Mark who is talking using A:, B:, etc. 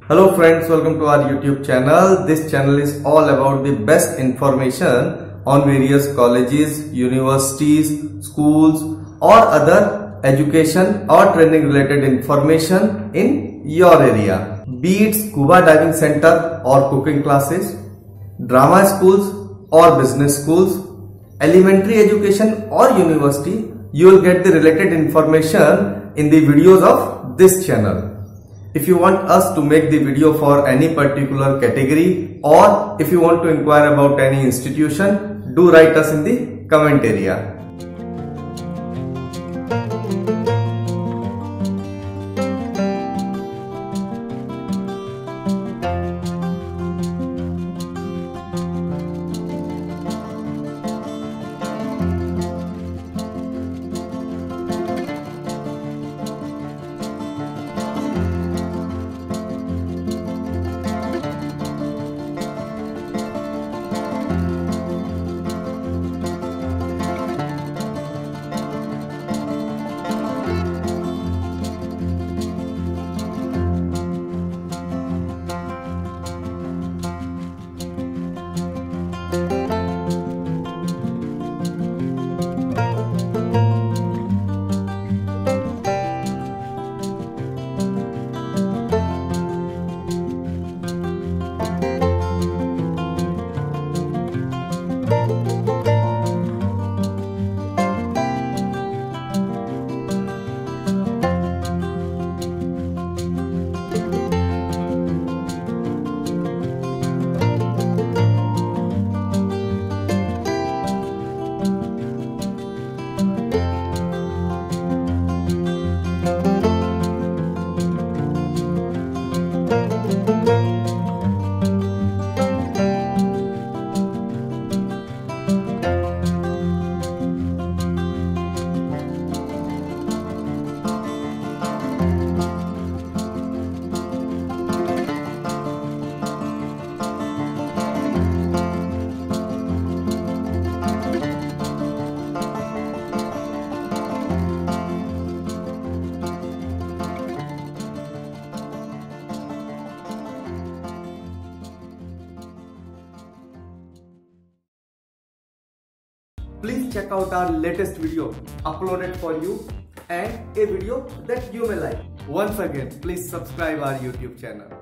A: Hello friends, welcome to our YouTube channel. This channel is all about the best information on various colleges, universities, schools or other education or training related information in your area. Be it scuba diving center or cooking classes, drama schools or business schools, elementary education or university, you will get the related information in the videos of this channel. If you want us to make the video for any particular category or if you want to inquire about any institution, do write us in the comment area. Please check out our latest video uploaded for you and a video that you may like. Once again, please subscribe our YouTube channel.